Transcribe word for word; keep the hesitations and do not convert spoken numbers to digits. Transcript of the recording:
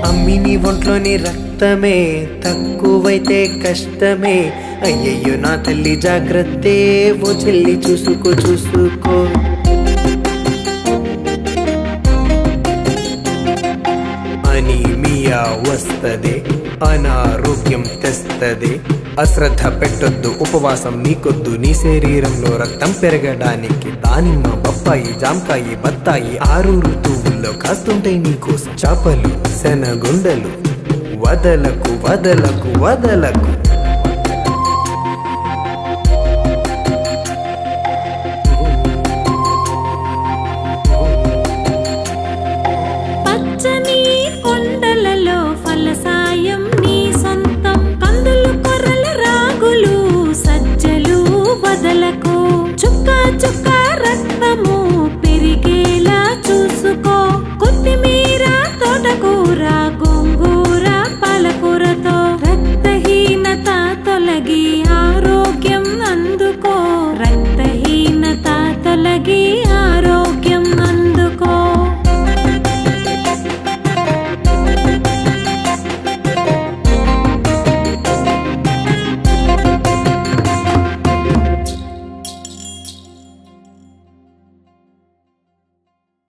అమ్మి నీ ఒంట్లోని రక్తమే తక్కువైతే కష్టమే అయ్యయ్యో నా తల్లి జాగ్రత్తే ఓ చెల్లి చూసుకో చూసుకో అనీమియా వస్తదే అనారోగ్యం తెస్తదే అశ్రద్ధ పెట్టొద్దు ఉపవాసం నీకొద్దు నీ శరీరంలో రక్తం పెరగడానికి దానిమ్మ బొప్పాయి జామకాయి బత్తాయి ఆరు ఋతువుల్లో కాస్తుంటాయి నీకోసం చేపలు శనగుండలు వదలకు వదలకు వదలకు